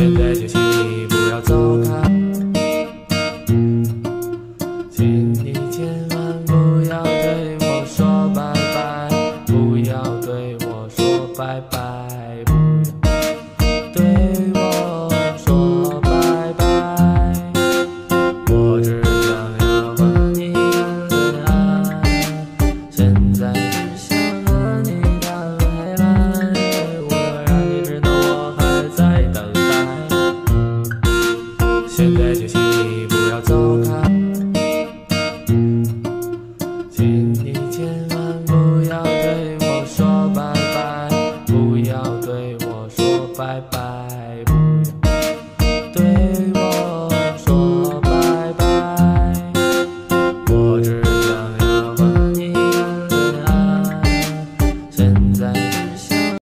现在就请你不要走开，请你千万不要对我说拜拜，不要对我说拜拜，不要对我说拜拜。我只想要和你谈恋爱，现在只想和你谈未来，我让你知道我还在等待。现在就请你不要走开，请你千万不要对我说拜拜，不要对我说拜拜。